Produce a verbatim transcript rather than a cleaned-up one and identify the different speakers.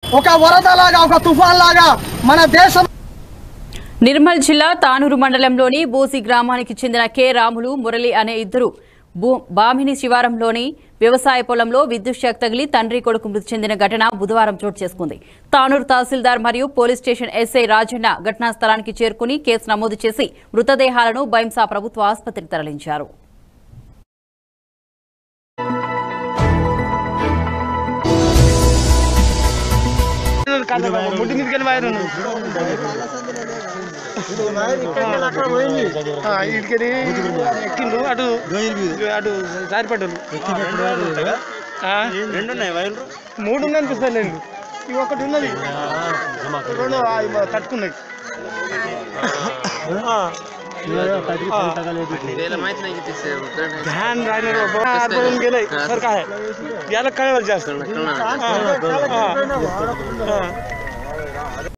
Speaker 1: ఒక వరదలాగా ఒక తుఫాన్ లాగా మన దేశం.
Speaker 2: నిర్మల్ జిల్లా తానూరు మండలంలోని బోసి గ్రామానికి చెందిన కె రాములు మురళి అనే ఇద్దరు బామిని శివారంలోని వ్యవసాయ పొలంలో విద్యుత్ షాక్ తగిలి తండ్రి కొడుకు మృతి చెందిన ఘటన బుధవారం చోటు చేసుకుంది. తానూరు తహసీల్దార్ మరియు పోలీస్ స్టేషన్ ఎస్ఐ రాజన్న ఘటనా స్థలానికి చేరుకుని కేసు నమోదు చేసి మృతదేహాలను బైంసా ప్రభుత్వ ఆసుపత్రికి తరలించారు.
Speaker 1: అటు అటు జారిపడ్డారు మూడు ఉన్నాయి అనిపిస్తాయి. ఇవి ఒకటి ఉన్నది రెండు తట్టుకున్నాయి. ध्यान राहणार गेलंय सर काय याला कळवलं जास्त.